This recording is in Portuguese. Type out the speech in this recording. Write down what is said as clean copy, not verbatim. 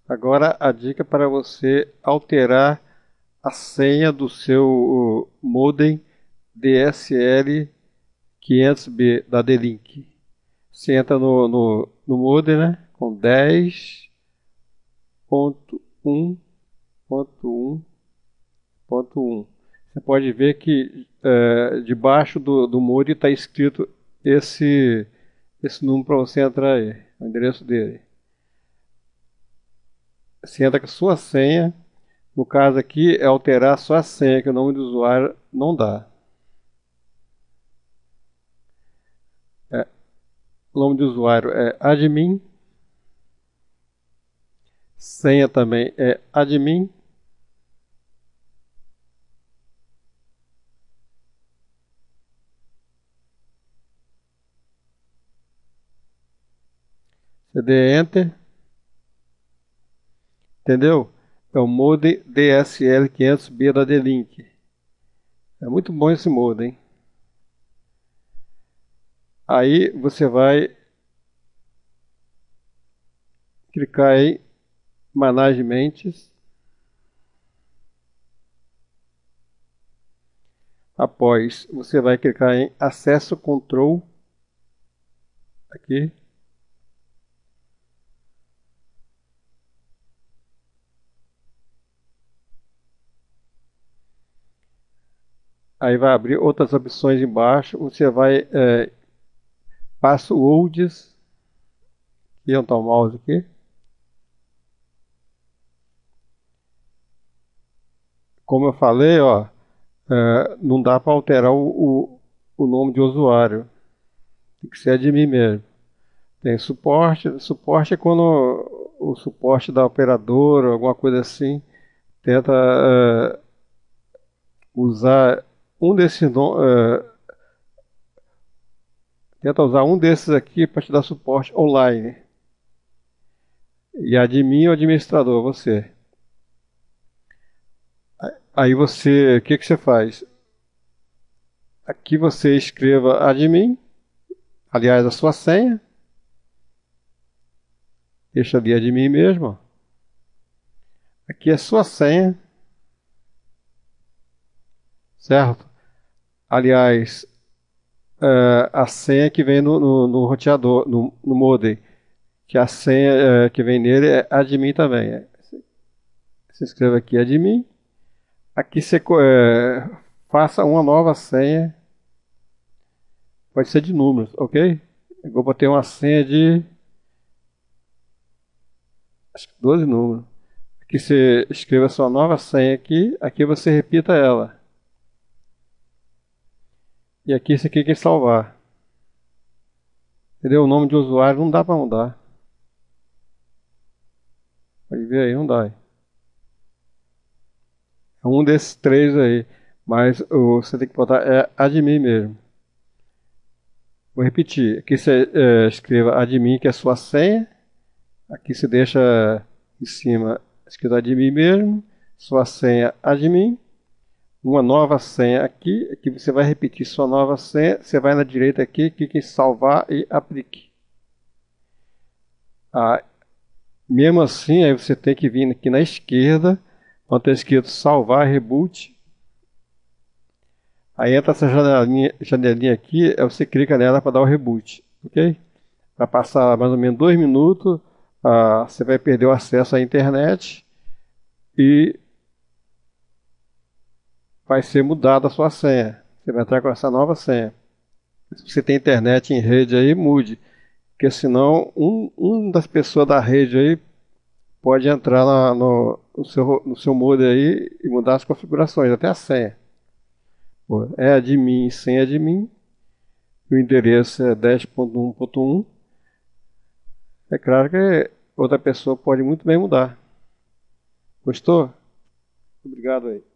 Agora a dica para você alterar a senha do seu modem DSL 500B da D-Link. Você entra no modem, né? Com 10.1.1.1. Você pode ver que debaixo do modem está escrito esse número para você entrar aí, o endereço dele. Você entra com a sua senha. No caso aqui é alterar só a senha, que o nome do usuário não dá. O nome do usuário é admin. Senha também é admin. Você dê Enter. Entendeu? É o modem DSL 500B da D-Link. É muito bom esse modem. Aí você vai clicar em Managements. Após, você vai clicar em Acesso Control. Aqui. Aí vai abrir outras opções embaixo. Você vai Passwords. E onde está o mouse aqui? Como eu falei, ó, não dá para alterar o nome de usuário. Tem que ser admin mesmo. Tem suporte. Suporte é quando o suporte da operadora, alguma coisa assim, tenta usar um desses tenta usar um desses aqui para te dar suporte online. E admin ou administrador, você. Aí você, o que que você faz? Aqui você escreva admin, aliás, a sua senha. Deixa ali admin mesmo. Aqui é a sua senha, certo? Aliás, a senha que vem no roteador, no modem, que a senha que vem nele é admin também. Você escreve aqui admin. Aqui você faça uma nova senha. Pode ser de números, ok? Eu vou botar uma senha de acho que 12 números. Aqui você escreva a sua nova senha aqui. Aqui você repita ela. E aqui você clica em salvar. Entendeu? O nome de usuário não dá para mudar. Pode ver aí, não dá. É um desses três aí. Mas você tem que botar admin mesmo. Vou repetir. Aqui você escreva admin, que é a sua senha. Aqui você deixa em cima escrito admin mesmo. Sua senha admin. Uma nova senha aqui. Aqui você vai repetir sua nova senha. Você vai na direita aqui, clica em salvar e aplique. Ah, mesmo assim, aí você tem que vir aqui na esquerda, onde está escrito salvar reboot. Aí entra essa janelinha aqui, aí você clica nela para dar o reboot, ok? Vai passar mais ou menos 2 minutos, você vai perder o acesso à internet e vai ser mudada a sua senha. Você vai entrar com essa nova senha. Se você tem internet em rede aí, mude, porque senão um das pessoas da rede aí pode entrar no seu modem aí e mudar as configurações, até a senha. Pô, é admin sem admin. O endereço é 10.1.1. É claro que outra pessoa pode muito bem mudar. Gostou? Obrigado aí.